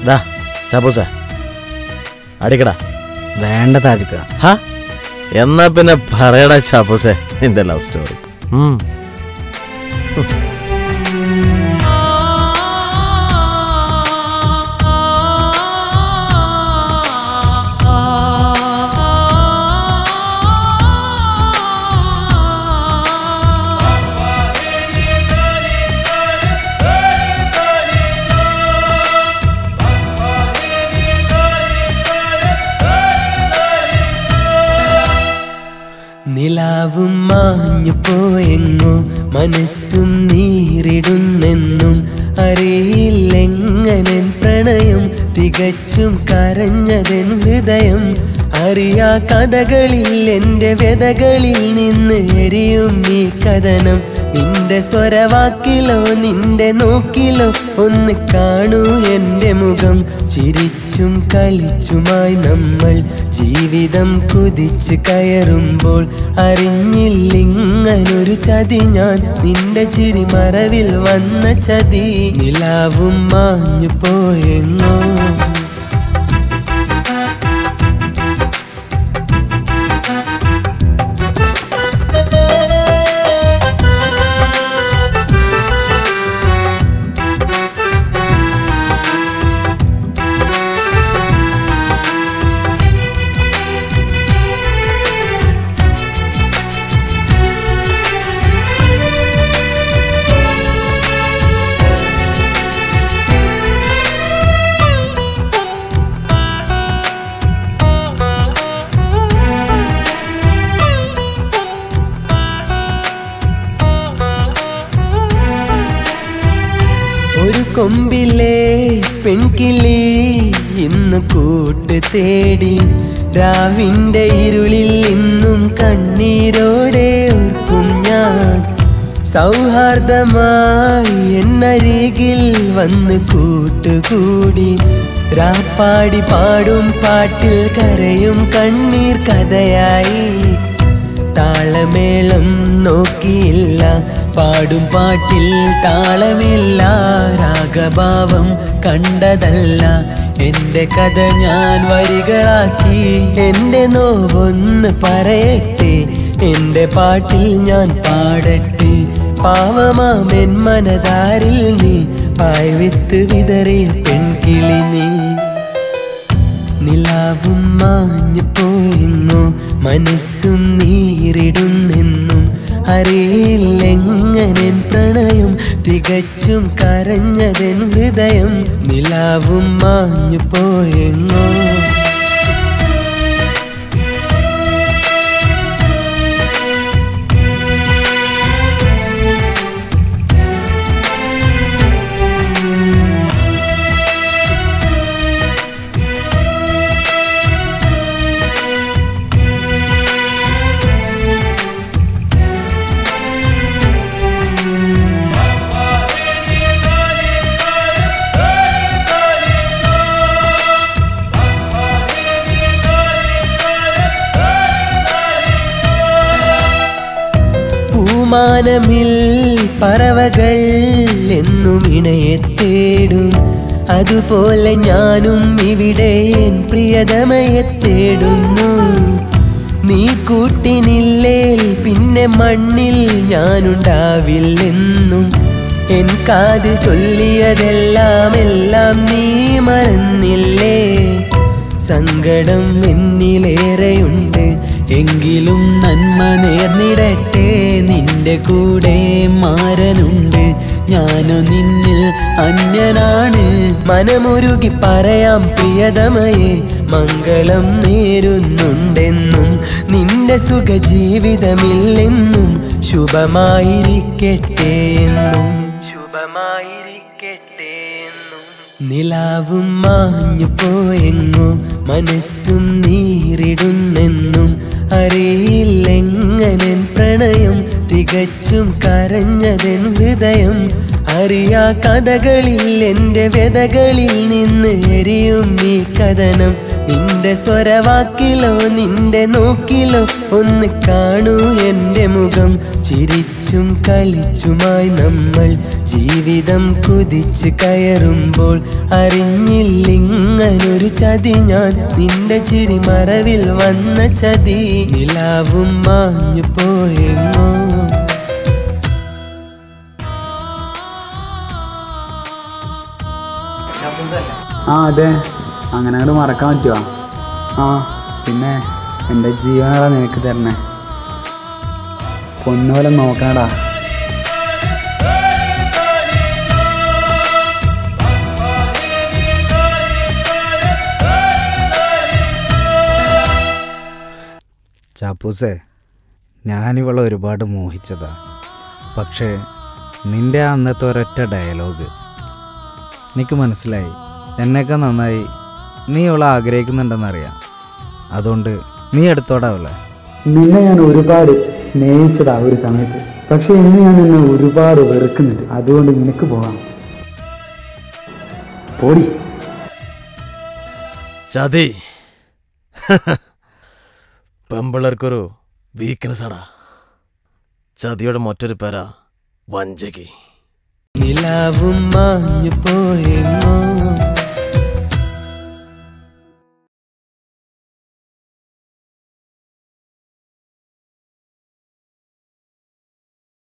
ചാപ്പൂസ അടിക്കടാ. വേണ്ട താജിക്ക. എന്നാ പിന്നെ പറയടാ ചാപ്പൂസെ നിന്റെ ലവ് സ്റ്റോറി. നിലാവും മാഞ്ഞു പോയെങ്ങോ മനസ്സും നീറിടുന്നെന്നും അറിയില്ലെങ്ങനെ പ്രണയം തികച്ചും കരഞ്ഞതെൻ ഹൃദയം. അറിയാ കഥകളിൽ എൻ്റെ വ്യതകളിൽ നിന്ന് എരിയും ഈ കഥനം. നിന്റെ സ്വരവാക്കിലോ നിന്റെ നോക്കിലോ ഒന്ന് കാണൂ എൻ്റെ മുഖം. ചിരിച്ചും കളിച്ചുമായി നമ്മൾ ജീവിതം കുതിച്ച് കയറുമ്പോൾ അറിഞ്ഞില്ലിങ്ങനൊരു ചതി ഞാൻ. നിന്റെ ചിരി മറവിൽ വന്ന ചതി. നിലാവും മാഞ്ഞു പോയെങ്ങോ. ഒരു കൊമ്പിലെ പെൺകിളി ഇന്ന് കൂട്ട് തേടി. രാവിൻ്റെ ഇരുളിൽ ഇന്നും കണ്ണീരോടെ ഓർക്കും ഞാൻ. സൗഹാർദ്ദമായി എന്നരികിൽ വന്ന് കൂട്ടുകൂടി. രാപ്പാടി പാടും പാട്ടിൽ കരയും കണ്ണീർ കഥയായി. താളമേളം നോക്കിയില്ല പാടും പാട്ടിൽ താളമില്ല. രാഗഭാവം കണ്ടതല്ല എൻ്റെ കഥ ഞാൻ വരികളാക്കി. എൻ്റെ നോവൊന്ന് പറയട്ടെ എൻ്റെ പാട്ടിൽ ഞാൻ പാടട്ടെ. പാവമാമെൻ മനതാരിൽ നീ പായ്വിത്ത് വിതറിയ പെൺകിളി നീ. നിലാവും മാഞ്ഞു പോയെന്നോ മനസ്സും നീറിടുന്നെന്നും അറിയില്ലെങ്ങനെ പ്രണയം തികച്ചും കരഞ്ഞതെൻ ഹൃദയം. നിലാവും മാഞ്ഞു പോയെങ്ങോ. മാനമിൽ പറവകൾ എന്നും ഇണയെ തേടും. അതുപോലെ ഞാനും ഇവിടെ എൻ പ്രിയതമയെ തേടുന്നു. നീ കൂട്ടിനില്ലേൽ പിന്നെ മണ്ണിൽ ഞാനുണ്ടാവില്ലെന്നും. എൻ കാത് ചൊല്ലിയതെല്ലാം നീ മറന്നില്ലേ. സങ്കടം എന്നിലേറെയുണ്ട് എങ്കിലും നന്മ നേർന്നിടട്ടെ. നിന്റെ കൂടെ മാരനുണ്ട് ഞാനോ നിന്നിൽ അന്യനാണ്. മനമുരുകി പറയാം പ്രിയതമയെ മംഗളം നേരുന്നുണ്ടെന്നും. നിന്റെ സുഖജീവിതമില്ലെന്നും ശുഭമായിരിക്കട്ടെ എന്നും. ശുഭമായിരിക്കട്ടെ എന്നും. നിലാവും മാഞ്ഞു പോയെങ്ങോ മനസ്സും നീറിടുന്നെന്നും അറിയില്ലെങ്ങനെ പ്രണയം തികച്ചും കരഞ്ഞതെൻ ഹൃദയം. അറിയാ കഥകളിൽ എൻ്റെ വ്യതകളിൽ നിന്ന് എരിയും ഈ കഥനം. നിന്റെ സ്വരവാക്കിലോ നിന്റെ നോക്കിലോ ഒന്ന് കാണൂ എൻ്റെ മുഖം. ചിരിച്ചും കളിച്ചുമായി നമ്മൾ ജീവിതം കുതിച്ച് കയറുമ്പോൾ അറിഞ്ഞില്ലിങ്ങനൊരു ചതി ഞാൻ. നിന്റെ ചിരി മറവിൽ വന്ന ചതി നിലാവും മാഞ്ഞു പോയെങ്ങോ. അതെ, അങ്ങനെ അങ്ങോട്ട് മറക്കാൻ പറ്റുമോ? പിന്നെ എൻ്റെ ജീവനാടാ നിനക്ക് തരണേ. പൊന്നുപോലെ നോക്കണടാ. ചാപ്പൂസേ, ഞാനിവളെ ഒരുപാട് മോഹിച്ചതാ. പക്ഷേ നിൻ്റെ അന്നത്തെ ഒരൊറ്റ ഡയലോഗ് എനിക്ക് മനസ്സിലായി. എന്നേക്കാൾ നന്നായി നീ ഇവളെ ആഗ്രഹിക്കുന്നുണ്ടെന്നറിയാം. അതുകൊണ്ട് നീ എടുത്തോടാവല്ലേ. നിന്നെ ഞാൻ ഒരുപാട് സ്നേഹിച്ചതാ ഒരു സമയത്ത്. പക്ഷെ ഇന്ന് ഞാൻ നിന്നെ ഒരുപാട് വെറുക്കുന്നുണ്ട്. അതുകൊണ്ട് നിനക്ക് പോകാം. പോടി. ചതി പെമ്പിള്ളേർക്കൊരു വീക്ക്നെസ് ആടാ. ചതിയുടെ മറ്റൊരു പേരാ വഞ്ചകി. നിലാവും മാഞ്ഞു പോയെങ്ങോ.